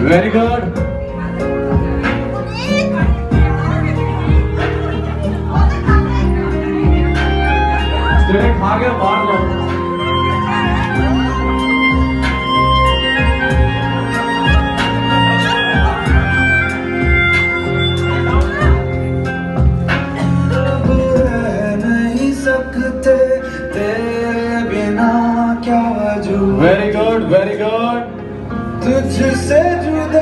Very good. खा के मार लो। नहीं सकते तेरे बिना क्या जो। Very good very good. तुझसे जुदा